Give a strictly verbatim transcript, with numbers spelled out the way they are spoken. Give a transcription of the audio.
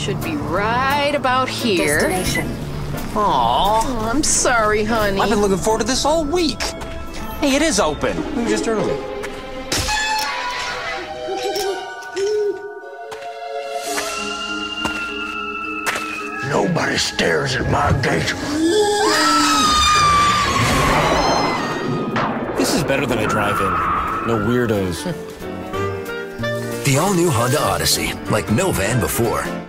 Should be right about here. Destination. Aww. Oh, I'm sorry, honey. I've been looking forward to this all week. Hey, it is open. We were just early. Nobody stares at my gate. This is better than a drive-in. No weirdos. The all-new Honda Odyssey, like no van before.